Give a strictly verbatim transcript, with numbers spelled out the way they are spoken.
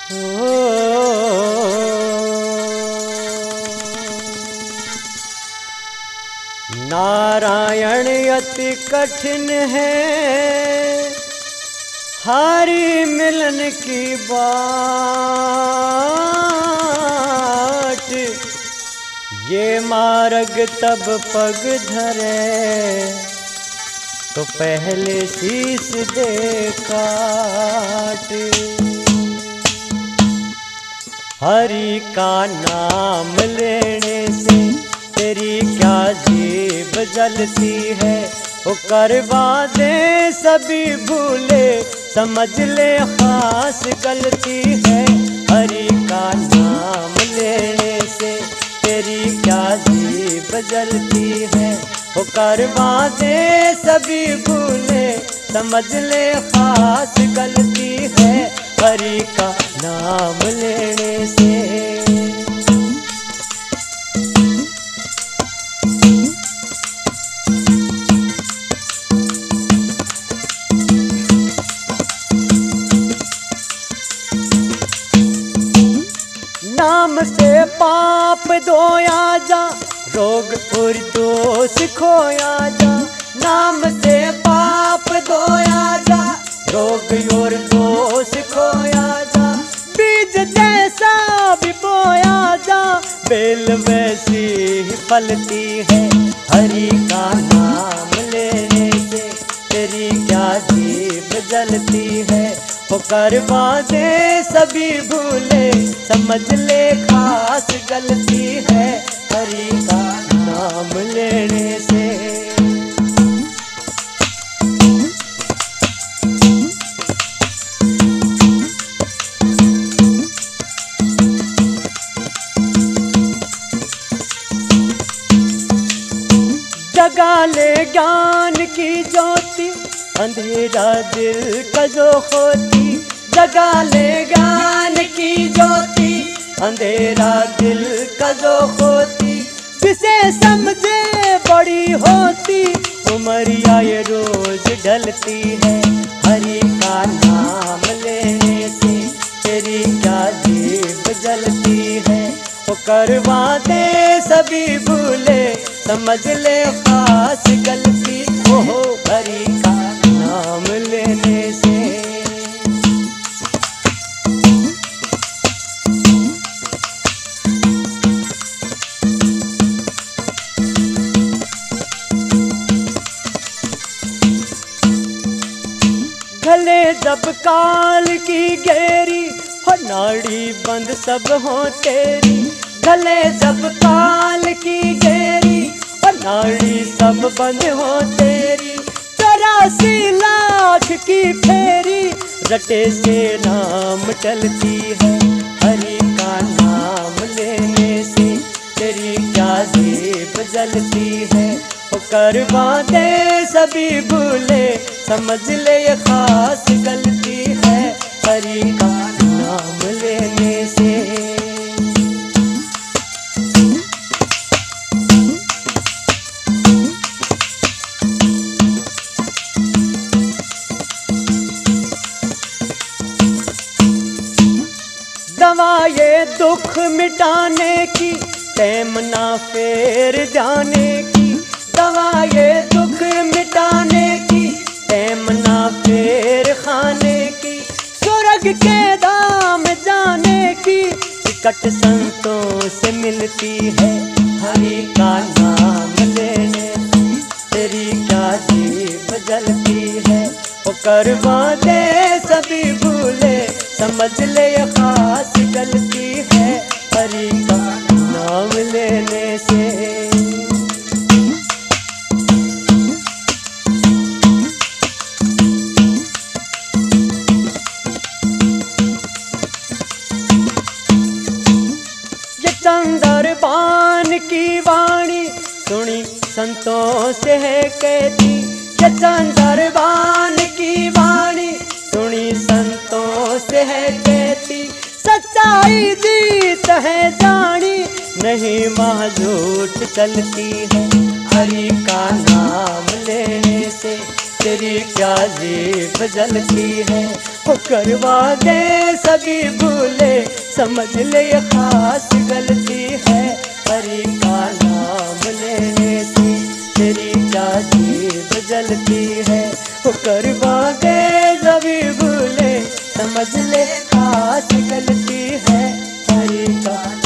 नारायण अति कठिन है, हरि मिलन की बाट। ये मार्ग तब पग धरे, तो पहले शीश दे काट। हरि का नाम लेने से तेरी क्या जीभ जलती है। वो करवा दे सभी भूले, समझ ले खास गलती है। हरि का नाम लेने से तेरी क्या जीभ जलती है। वो करवा दे सभी भूले, समझ ले खास गलती है। हरि का नाम लेने से। नाम से पाप धोया जा, रोग और दोष खोया जा। नाम से पाप धोया जा, रोग और दोष खोया जा। बीज जैसा भी बोया जा, बेल वैसी ही फलती है। हरि का नाम लेने से तेरी क्या जीभ जलती है। वो करवा दे सभी भूले, समझ ले खास गलती है। हरि का नाम लेने से। जगा ले ज्ञान की ज्योति, अंधेरा दिल का जो होती। जगा ले ज्ञान की ज्योति, अंधेरा दिल का जो होती। जिसे समझे बड़ी होती, उमरिया ये रोज ढलती है। हरि का नाम लेने से तेरी क्या जीभ जलती है। वो करवा दे सभी भूले, समझ ले खास गलती हो। हरि का नाम लेने से। गले जब काल की घेरी हो, नाड़ी बंद सब हो तेरी। गले जब काल की घेरी और नाड़ी सब बंद हो तेरी। चौरासी लाख की फेरी रटे से नाम टलती है। हरि का नाम लेने से तेरी क्या जीभ जलती है। वो करवा दे सभी भूले, समझ ले ये खास गलती है। हरि का नाम लेने से। दवा ये दुख मिटाने की, टैम ना फेर जाने की। दवा ये दुख मिटाने की, टैम ना फेर खाने की। स्वर्ग के धाम जाने की, टिकट संतों से मिलती है। हरि का नाम लेने से तेरी क्या जीभ जलती है। वो करवा दे सभी भूले, समझ ले ये खास गलती है। हरि का नाम लेने से। ये चंद्रभान की वाणी सुनी संतों से है कहती। ये चंद्रभान की वाणी सुनी संतों से है कहती। सच्चाई जीत है जानी, नहीं माँ झूठ चलती है। हरि का नाम लेने से तेरी क्या जीभ जलती है। वो करवा दे सभी भूले, समझ ले ये खास गलती है। हरि का नाम लेने से तेरी क्या जीभ जलती है। वो करवा दे सभी भूले, समझ ले खास गलती है। हरि का